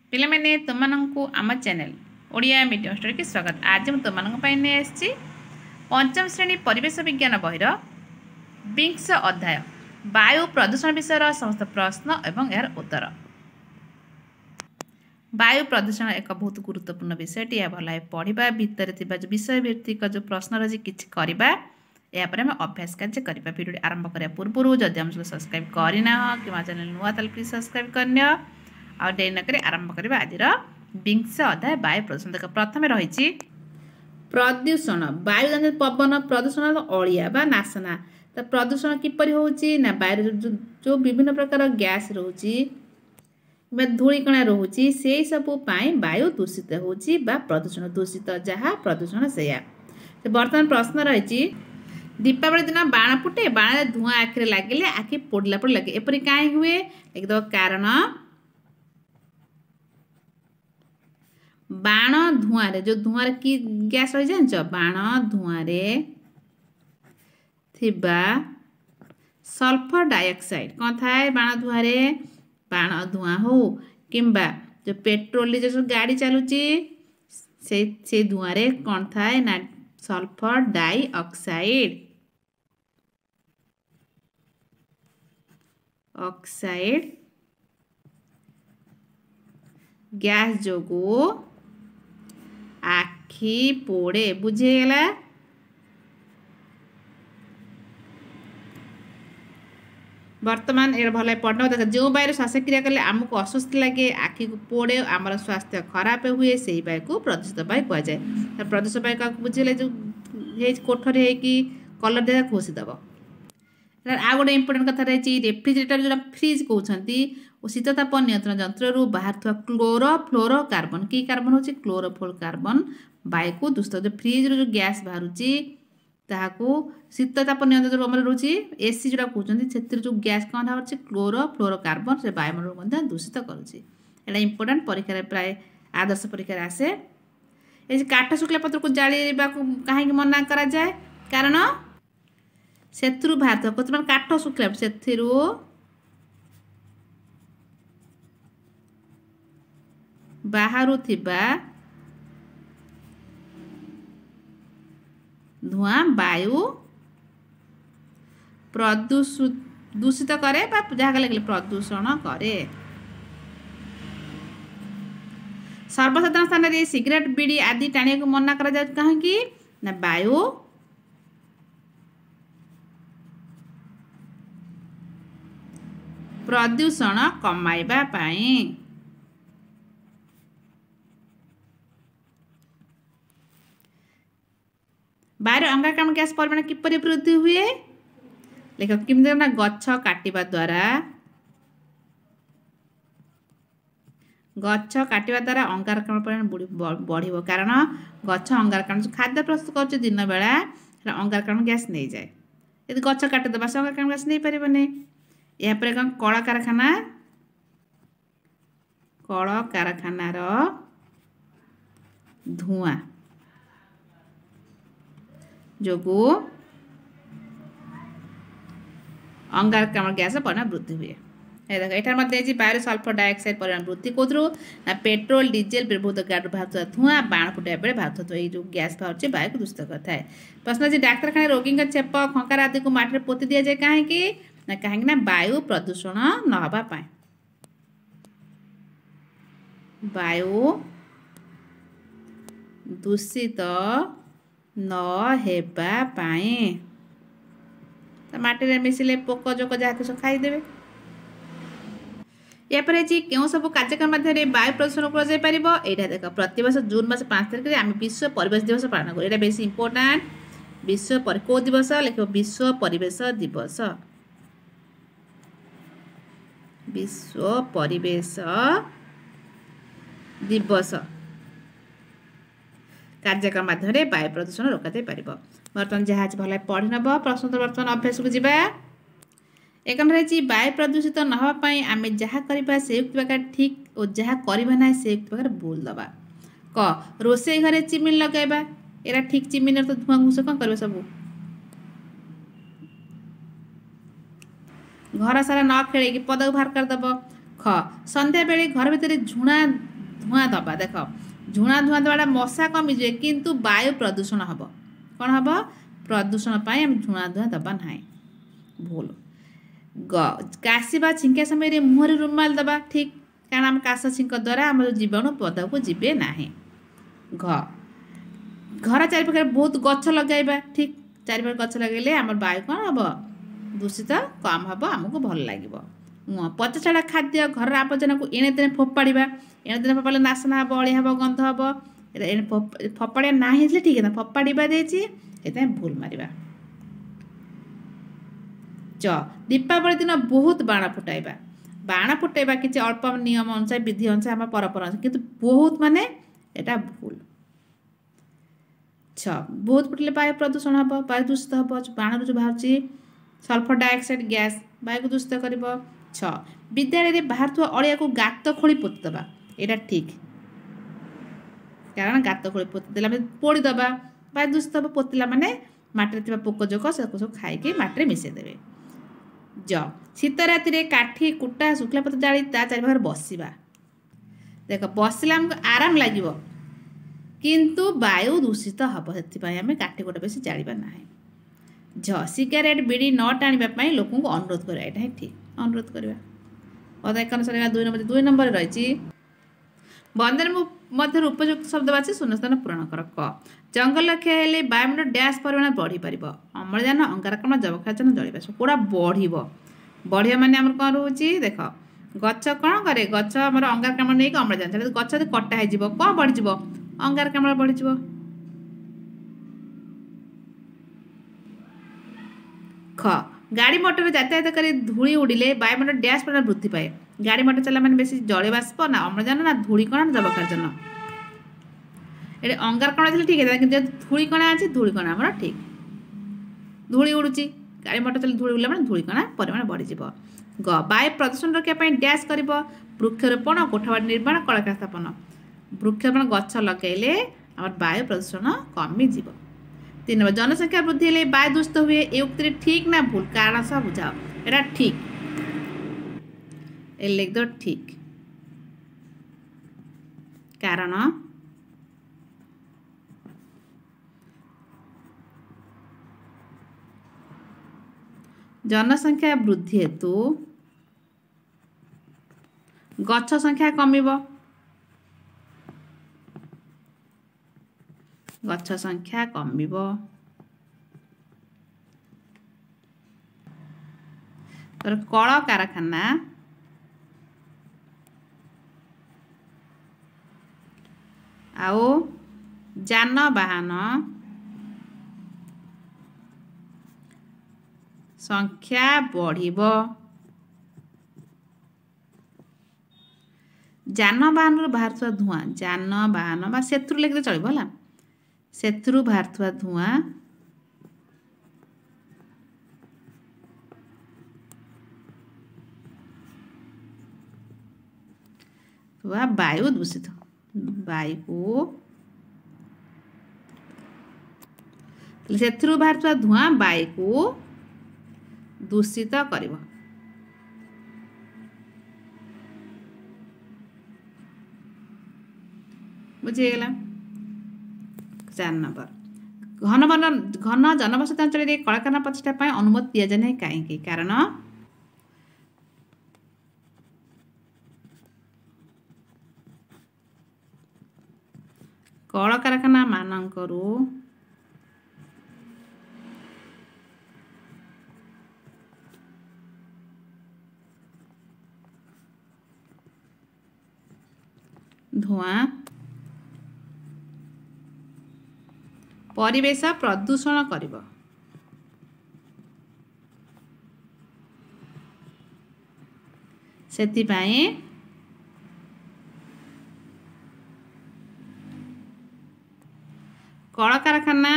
पिला मैंने तुमको आम चैनल ओडिया मीडियम स्टोरी की स्वागत। आज मुझे तुमको नहीं पंचम श्रेणी परिवेश विज्ञान बहिर विंश अध्याय वायु प्रदूषण विषय समस्त प्रश्न एवं यार उत्तर। वायु प्रदूषण एक बहुत गुरुत्वपूर्ण विषय। यह भल पढ़ा भितर विषय भित्तिक जो प्रश्न रही कि यापर आम अभ्यास कार्य करवा। भिडियो आरंभ करने पूर्व जदि आम सब्सक्राइब करना कि चैनल नुआ तो प्लीज सब्सक्राइब करनी आ डेरी नक आरंभ करवा आज विंश अध्याय वायु प्रदूषण। देख प्रथम रही प्रदूषण वायु पवन प्रदूषण अलिया बा नासना। तो प्रदूषण किपर होची ना वायु जो विभिन्न प्रकार गैस रोची धूलिकणा रोची से सबू वायु दूषित होची बा प्रदूषण दूषित जहाँ प्रदूषण से बर्तमान प्रश्न रही दीपावली दिन बाण फुटे बाण धूआं आखिरे लगे आखि पोड़ला पड़ लगे एपरी कहीं हुए एकदम कारण बाण धूआं जो धूआं की गैस रही जान बाण धूआं थिबा सल्फर डाइऑक्साइड कौन थाए बाण धूआं बाण धूआं हो किंबा जो पेट्रोल जो गाड़ी चलुची से धूआं कौन थाए ना सल्फर डाइऑक्साइड ऑक्साइड गैस जोगु आखि पोड़े बुझेगला। वर्तमान ये भल पढ़ना देख जो वायु श्वासक्रिया कले आमको अस्वस्थ लगे आखि को पोड़े आमर स्वास्थ्य खराब हुए से वायु को प्रदूषित वायु कह जाए। प्रदूषित वायु क्या बुझे जो कोठरी होगी कलर दे घोषिदेव। आ गए इंपोर्टेंट कथा रही रेफ्रिजरेटर जो फ्रिज कहते शीतताप नियंत्रण जंत्रु बाहर क्लोरोफ्लोरो कार्बन कि कार्बन हूँ क्लोरोफ्लोरो कार्बन वायु को दूषित जो फ्रिज जो गैस बाहर ताकू शीतताप नियंत्रण जो आम रोचे एसी जोड़ा कहते से जो गैस कौन बाहर क्लोरोफ्लोरो कार्बन से वायुमंडल दूषित करुच्ची। यहाँ इंपोर्टाट परीक्षा प्राय आदर्श परीक्षा आसे। ये काठ शुक्ला पत्र को जाड़ा कहीं मना करा जाए कारण से बाहर कौन काठ शुक्ला से बाहर धुआं वायु दूषित करे जहाँ लगे प्रदूषण करे। सर्वसाधारण स्थान में सिगरेट बीड़ी आदि टाणी को मना करा जाए कहीं ना वायु प्रदूषण कमाइबा पाई। वायु अंगारकाम्ल गैस परिमाण किपरि वृद्धि हुए लेख किमि ना गछ काटिबा द्वारा अंगारकाम्ल परिमाण बढ़िबो कारण गछ अंगारकाम्ल खाद्य प्रस्तुत कर दिन बेला अंगारकाम्ल गैस नहीं जाए यदि गछ काटिदेबा से अंगारकाम्ल गैस नहीं पारे। यापर कौन कलकारखानार धुआं जोगु अंगारकाम्ल गैस परिमाण वृद्धि हुए। देख ये वायु सल्फर डाइऑक्साइड परिमाण वृद्धि कौरू ना पेट्रोल डीजेल बहुत गाड़ी बाहर धुआं बाण फुटा बेले बाहर ये जो गैस बाहर वायु को दूषित करता है। प्रश्न अच्छे डाक्तखाना रोगी चेप खंकार आदि को माटी पोती दि जाए कहीं ना वायु प्रदूषण नहबा पाए। वायु दूषित न हेबा पाए माटी मिसिले पोक जोक जहाँ सब खाईदेवे। यापर क्यों सब कार्यक्रम मध्यम वायु प्रदूषण को यहाँ देख प्रतिवर्ष जून मास 5 तारिख आम विश्व परिवेश दिवस पालन करूँ। यहाँ बेस इंपोर्टाट विश्व कौ दिवस लिख विश्व परिवेश दिवस विश्व परिवेश दिवस कार्यक्रम माध्यम वायु प्रदूषण रोक जापर। बर्तमान जहाँ भल पढ़ी नब प्रश्न तो बर्तमान अभ्यास को जीवा। एक रही वायु प्रदूषित नहापी आम जहाँ करवा से प्रकार ठीक और जहाँ करवा ना से प्रकार भूल दबा। क रोसे घरे चिमिन लगेबा एरा ठीक चिमिन तो धुआं घुस कौन कर सब घर सारा न खेल पद बाहर करदेव। ख संध्या बेले घर भितर झुणा धूआं दबा देख धूआं दबाटा मशा कमिजे किंतु वायु प्रदूषण हम कौन हम प्रदूषण आम धूआं दबा ना भूल काशिबा छिंका समय मुहर रुमाल दबा ठीक कारण आम काश छिंक द्वारा आम जीवाणु पदा को जीवे ना घर चारिपाखे बहुत गछ लगाइबा ठीक चारिपाखे गछ लगे आम वायु कौन हम दूषित कम हम आमको भल लगे पचासढ़ा खाद्य घर आवर्जना को एणे तेणे फोपाड़ा एणे तेणे फोपाड़े नाशना हम अड़िया हम गंध हम फोपाड़ा ना ठीक है फोपाड़ा देती भूल मारिबा दीपावली दिन बहुत बाण फुटाइबा किसी अल्प नियम अनुसार विधि अनुसार आम परंपरा किंतु बहुत माने एटा भूल बहुत फुटले वायु प्रदूषण हम वायु दूषित हम बाण जो बाहर सल्फर डाइऑक्साइड गैस वायु को दूषित कर विद्यालय बाहर अड़िया को गात खोली पोतीदबा यहाँ ठीक कारण गात खोली पोतीदेला पोड़ीदबा वायु दूषित हम पोतला माने माटी पोक जोक सब खाई माटी मिसेदेवे शीत राति काठी कुटा शुक्ला पत्र जाली चारिपाखे बसवा देख बसले आमको आराम लगे किंतु वायु दूषित हम से आम काठी कुटा बेस जाड़ा ना सिगारेट बीड़ी न टाणी लोक अनुरोध कर यहाँ ठीक अनुरोध करवा पद 51 2 नंबर रही बंदर मध्य उपयुक्त शब्दवाची शून्यस्थान पूरण कर क जंगल क्षय हेले वायुमंडल डैश परिमाण बढ़ी पार अम्लजान अंगारकाम्ल जबक्षारजान जलिबाष्प पूरा बढ़िया माने आम कौन रोचे देख गच कौन करे गच आम अंगारकाम्ल नहीं अम्लजान गच कटा हो कौन बढ़ी अंगारकाम्ल बढ़ी ख गाड़ी मोटर यातायात कर धूली उड़िले वायुमंडल डैश परिमाण वृद्धि पाए गाड़ी मोटर चला मैंने बेस जलबाष्प ना अम्लजान ना धूलिकणा ना जबक्षारजान ये अंगारकाम्ल ठीक है कि धूलिकणा अच्छी धूलिकणा आम ठीक धूली उड़ुची गाड़ी मोटर चल धूली उड़े मैंने धूलिकणा परिमाण बढ़ी ग वायु प्रदूषण रखापी डैश कर वृक्षरोपण कोठाबाड़ी निर्माण कलकारखाना स्थापन वृक्षरोपण गछ लगेले आम वायु प्रदूषण कमिज 3 नंबर जनसंख्या वृद्धि हेले वायु दूषित हुए ये उक्ति ठीक ना भूल कारण सब बुझाओ एटा ठीक लिख दो ठीक कारण जनसंख्या वृद्धि हेतु गछ संख्या कमिब गछ संख्या कमिब कल कारखाना आउ जानवाहन संख्या बढ़िब जानवाहन बाहर धूआं जानवाहन बा सेथुर लिखिले चलिबो हला सेथुरु बाहर धूआं वायु दूषित वायु को सेथुरु बाहर धूआं वायु को दूषित करिब बुझीगला 4 नंबर घन जनबसति अंचल कलकारखाना प्रतिष्ठा अनुमति दि जाए कहीं कारण कलकारखाना मानकरू धूआं परिवेश प्रदूषण करिब सेतिपाई कलकारखाना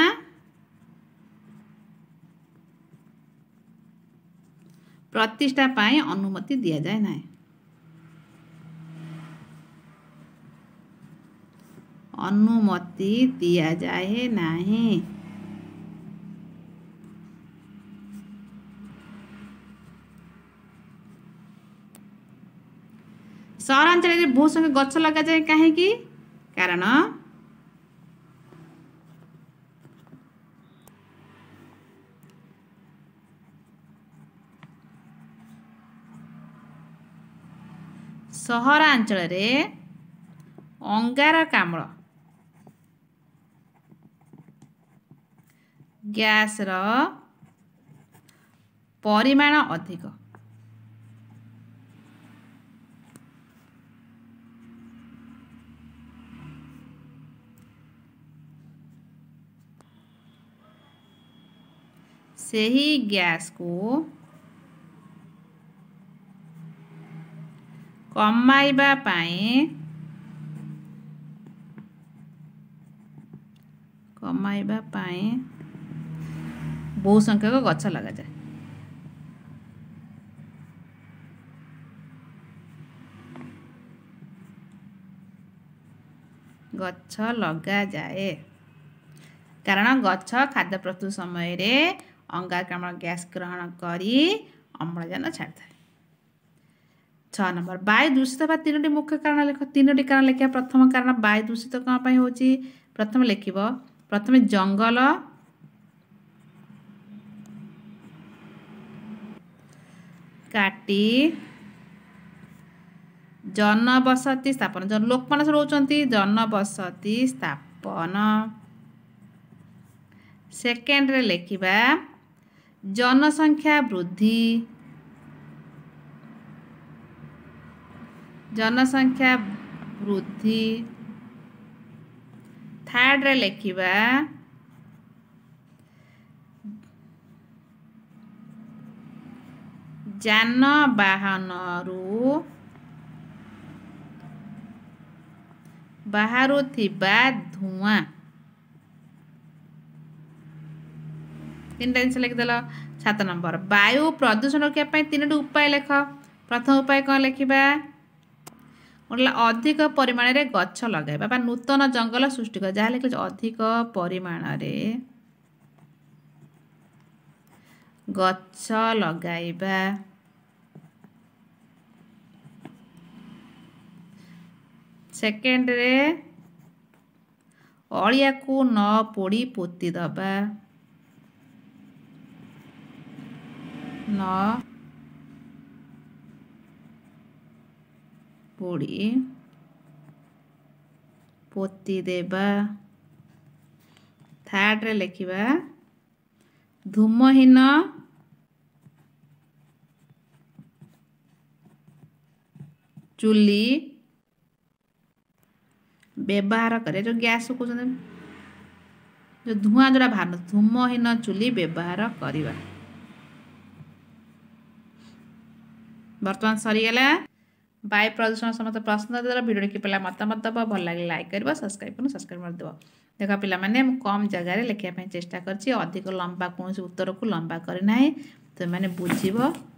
प्रतिष्ठा पाई अनुमति दि जाए ना अनुमति दि जाए नहीं ସହରାଞ୍ଚଳରେ ବହୁତ ସଂଖ୍ୟକ ଗଛ ଲଗାଯାଏ କାହିଁକି? କାରଣ ସହରାଞ୍ଚଳରେ ଅଙ୍ଗାରକାମ୍ଳ ଗ୍ୟାସର ପରିମାଣ ଅଧିକ। ସେହି ଗ୍ୟାସକୁ କମାଇବା ପାଇଁ ବହୁ ସଂଖ୍ୟକ ଗଛ ଲଗାଯାଏ। କାରଣ ଗଛ ଖାଦ୍ୟ ପ୍ରସ୍ତୁତ ସମୟରେ ଅଙ୍ଗାରକାମ୍ଳ ଗ୍ୟାସ୍ ଗ୍ରହଣ କରି ଅମ୍ଳଜାନ ଛାଡ଼ିଥାଏ। 6 ନମ୍ବର ବାୟୁ ଦୂଷିତ ହେବା 3ଟି ମୁଖ୍ୟ କାରଣ ଲେଖ। 3ଟି କାରଣ ଲେଖିବା। ପ୍ରଥମ କାରଣ ବାୟୁ ଦୂଷିତ କ'ଣ ପାଇଁ ହେଉଛି? ପ୍ରଥମେ ଲେଖିବ, ପ୍ରଥମେ ଜଙ୍ଗଲ କାଟି ଜନବସତି ସ୍ଥାପନ, ଲୋକମାନେ ରହୁଛନ୍ତି, ଜନବସତି ସ୍ଥାପନ। ସେକେଣ୍ଡରେ ଲେଖିବା ଜନସଂଖ୍ୟା ବୃଦ୍ଧି। ଥାର୍ଡ଼ରେ ଲେଖିବା ଯାନବାହନରୁ ବାହାରୁଥିବା ଧୂଆଁ। 3ଟା ଜିନିଷ ଲେଖିଦେଲ। 7 ନମ୍ବର ବାୟୁ ପ୍ରଦୂଷଣ ରୋକିବା ପାଇଁ 3ଟି ଉପାୟ ଲେଖ। ପ୍ରଥମ ଉପାୟ କ'ଣ ଲେଖିବା? ଅଧିକ ପରିମାଣରେ ଗଛ ଲଗାଇବା ବା ନୂତନ ଜଙ୍ଗଲ ସୃଷ୍ଟି କରିବା। ଯାହା ଲେଖିଲେ ଅଧିକ ପରିମାଣରେ ଗଛ ଲଗାଇବା। ସେକେଣ୍ଡରେ ଅଳିଆକୁ ନ ପୋଡ଼ି ପୋତି ଦେବା। ଥାର୍ଡ଼ରେ ଲେଖିବା ଧୂମହୀନ ଚୁଲି ବ୍ୟବହାର କରିବା। ଯେଉଁ ଗ୍ୟାସ୍ କହୁଛନ୍ତି, ଯେଉଁ ଧୂଆଁ ଯେଉଁଟା ବାହାରୁ, ଧୂମହୀନ ଚୁଲି ବ୍ୟବହାର କରିବା। ବର୍ତ୍ତମାନ ସରିଗଲା ବାୟୁ ପ୍ରଦୂଷଣ ସମସ୍ତ ପ୍ରଶ୍ନ ଦେଲ। ଭିଡ଼ିଓ ଦେଖି ପିଲା ମତାମତ ଦେବ। ଭଲ ଲାଗିଲେ ଲାଇକ୍ କରିବ, ସବସ୍କ୍ରାଇବ୍ କରିଦେବ। ଦେଖ ପିଲାମାନେ, ମୁଁ କମ୍ ଜାଗାରେ ଲେଖିବା ପାଇଁ ଚେଷ୍ଟା କରିଛି। ଅଧିକ ଲମ୍ବା କୌଣସି ଉତ୍ତରକୁ ଲମ୍ବା କରିନାହିଁ। ତୁମେମାନେ ବୁଝିବ।